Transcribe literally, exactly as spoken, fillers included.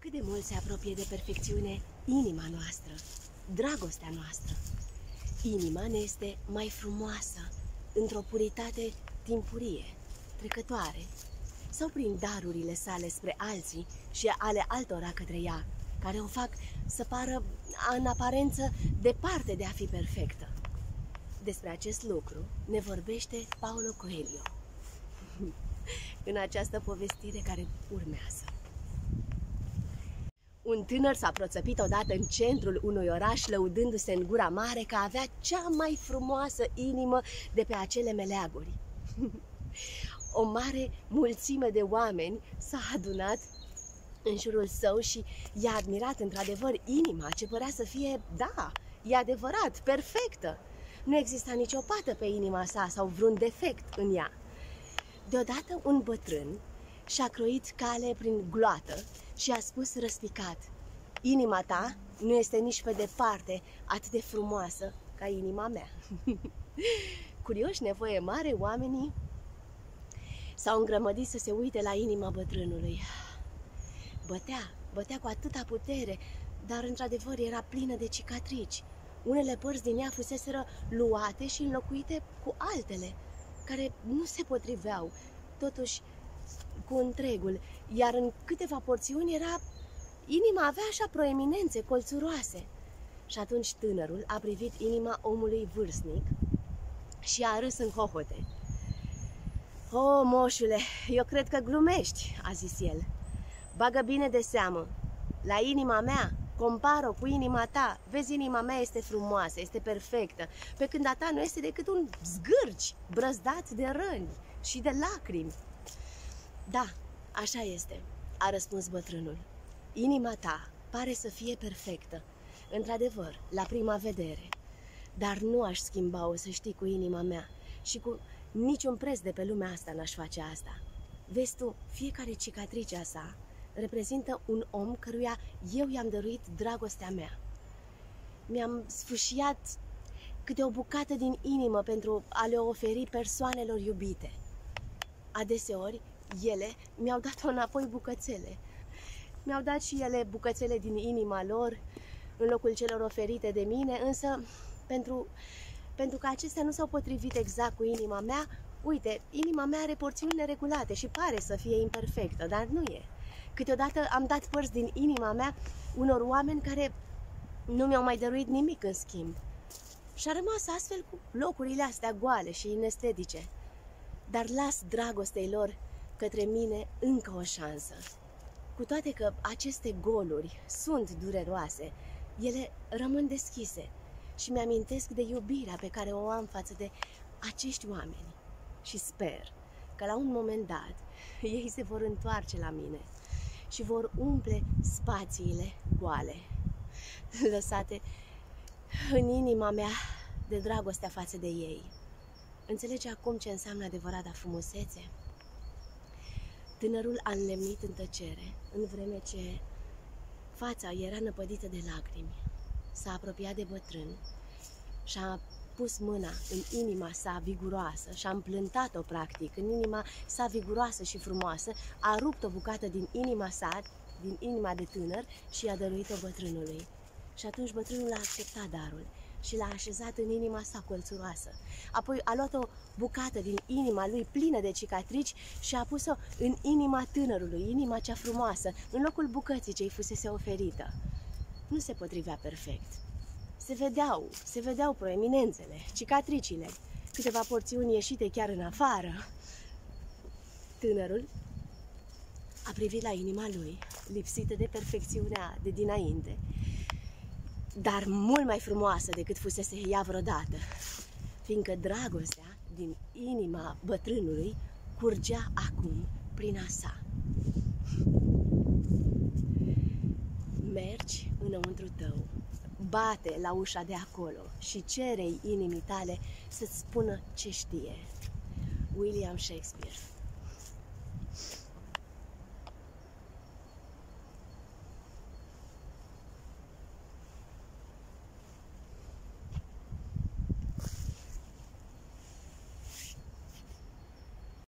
Cât de mult se apropie de perfecțiune inima noastră, dragostea noastră. Inima ne este mai frumoasă, într-o puritate timpurie, trecătoare, sau prin darurile sale spre alții și ale altora către ea, care o fac să pară în aparență departe de a fi perfectă. Despre acest lucru ne vorbește Paulo Coelho în această povestire care urmează. Un tânăr s-a proțăpit odată în centrul unui oraș, lăudându-se în gura mare că avea cea mai frumoasă inimă de pe acele meleaguri. O mare mulțime de oameni s-a adunat în jurul său și i-a admirat într-adevăr inima, ce părea să fie, da, e adevărat, perfectă. Nu exista nicio pată pe inima sa sau vreun defect în ea. Deodată un bătrân și-a croit cale prin gloată și a spus răspicat: inima ta nu este nici pe departe atât de frumoasă ca inima mea. Curioși, nevoie mare, oamenii s-au îngrămădit să se uite la inima bătrânului. Bătea, bătea cu atâta putere, dar într-adevăr era plină de cicatrici. Unele părți din ea fuseseră luate și înlocuite cu altele, care nu se potriveau, totuși cu întregul, iar în câteva porțiuni era... inima avea așa proeminențe colțuroase. Și atunci tânărul a privit inima omului vârstnic și a râs în hohote. O, moșule, eu cred că glumești, a zis el. Bagă bine de seamă, la inima mea, compar-o cu inima ta, vezi, inima mea este frumoasă, este perfectă, pe când a ta nu este decât un zgârci brăzdat de răni și de lacrimi. Da, așa este, a răspuns bătrânul. Inima ta pare să fie perfectă, într-adevăr, la prima vedere, dar nu aș schimba-o, să știi, cu inima mea și cu niciun preț de pe lumea asta n-aș face asta. Vezi tu, fiecare cicatrice a sa reprezintă un om căruia eu i-am dăruit dragostea mea. Mi-am sfâșiat câte o bucată din inimă pentru a le oferi persoanelor iubite. Adeseori, ele mi-au dat-o înapoi bucățele. Mi-au dat și ele bucățele din inima lor, în locul celor oferite de mine, însă pentru, pentru că acestea nu s-au potrivit exact cu inima mea, uite, inima mea are porțiuni neregulate și pare să fie imperfectă, dar nu e. Câteodată am dat părți din inima mea unor oameni care nu mi-au mai dăruit nimic în schimb. Și a rămas astfel cu locurile astea goale și inestetice. Dar las dragostei lor către mine încă o șansă. Cu toate că aceste goluri sunt dureroase, ele rămân deschise și mi-amintesc de iubirea pe care o am față de acești oameni. Și sper că la un moment dat ei se vor întoarce la mine și vor umple spațiile goale, lăsate în inima mea de dragostea față de ei. Înțelegi acum ce înseamnă adevărata frumusețe? Tânărul a înlemnit în tăcere, în vreme ce fața era năpădită de lacrimi. S-a apropiat de bătrân și-a pus mâna în inima sa viguroasă și a împlântat-o practic în inima sa viguroasă și frumoasă, a rupt o bucată din inima sa, din inima de tânăr și i-a dăruit-o bătrânului. Și atunci bătrânul a acceptat darul și l-a așezat în inima sa colțuroasă. Apoi a luat o bucată din inima lui plină de cicatrici și a pus-o în inima tânărului, inima cea frumoasă, în locul bucății ce-i fusese oferită. Nu se potrivea perfect. Se vedeau, se vedeau proeminențele, cicatricile, câteva porțiuni ieșite chiar în afară. Tânărul a privit la inima lui, lipsită de perfecțiunea de dinainte, dar mult mai frumoasă decât fusese ea vreodată, fiindcă dragostea din inima bătrânului curgea acum prin a sa. Mergi înăuntru tău, bate la ușa de acolo și cere-i inimii tale să-ți spună ce știe. William Shakespeare.